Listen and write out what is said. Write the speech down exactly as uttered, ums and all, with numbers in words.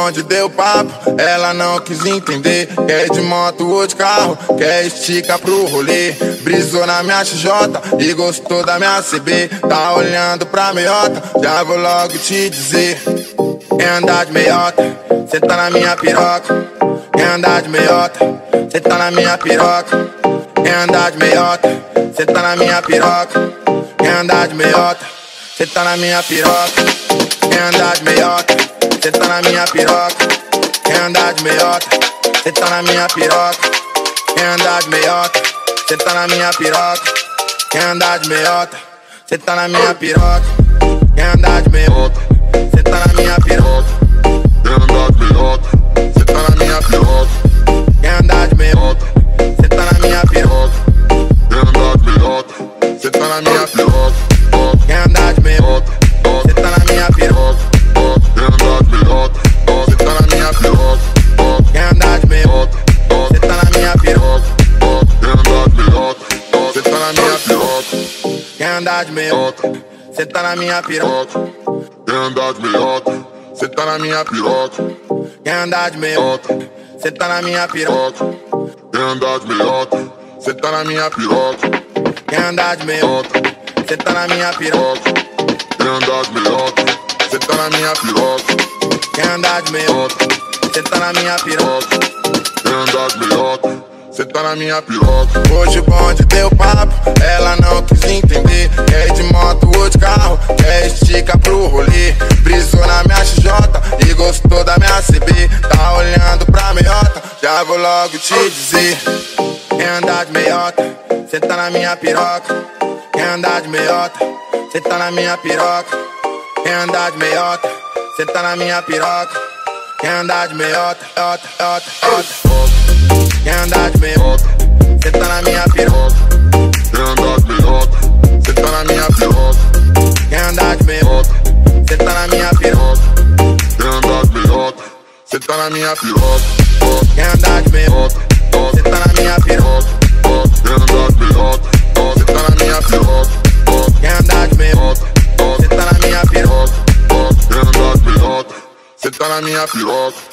bonde deu papo, ela não quis entender. Quer de moto ou de carro, quer estica pro rolê. Brisou na minha X J e gostou da minha C B. Tá olhando pra meiota, já vou logo te dizer. Quer andar de meiota, cê tá na minha piroca. Quer andar de meiota, cê tá na minha piroca. Quer andar de meiota, cê tá na minha piroca. Quer andar de meiota, cê tá na minha piroca. Quer andar de meiota, cê tá na minha piroca. Quer andar de meiota, cê tá na minha piroca. Quer andar de meiota, cê tá na minha piroca. Quer andar de meiota, cê tá na minha piroca. Quer andar de meiota, cê tá na minha piroca. Quer andar de meiota, cê tá na minha piroca. Quer andar de meiota, cê tá na minha piroca. Quer andar de meiota, cê tá na minha piroca. Quer andar de meiota, cê tá na minha piroca. Quer andar de meiota, cê tá na minha piroca. Quer andar de meiota, cê tá na minha piroca. Quer andar de meiota, cê tá na minha piroca. Quer andar de meiota, cê tá na minha piroca. Quer andar de meiota, cê tá na minha piroca. Quer andar de meiota, cê tá na minha piroca. Quer andar de meiota, cê tá na minha piroca. Quer andar de meiota, cê tá na minha piroca. Quer andar de meiota, cê tá na minha piroca. Quer andar de meiota, cê tá na minha piroca. Quer andar de meiota, cê tá na minha piroca. Hoje o bonde deu papo, ela não quis entender. Quer de moto ou de carro, quer estica pro rolê. Brisou na minha X J e gostou da minha C B. Tá olhando pra meiota, já vou logo te dizer. Quer andar de meiota, cê tá na minha piroca. Quer andar de meiota, cê tá na minha piroca. Quer andar de meiota, cê tá na minha piroca. Quer andar de meiota, iota, iota, iota. Quer andar de meiota, cê tá na minha piroca. Quer andar de meiota, cê tá na minha piroca. Quer andar de meiota, cê tá na minha piroca. Quer andar de meiota, cê tá na minha piroca. Quer andar de meiota, cê tá na minha piroca. Quer andar de meiota, cê tá na minha piroca. Quer andar de meiota, cê tá na minha piroca. Quer andar de meiota, cê tá na minha piroca.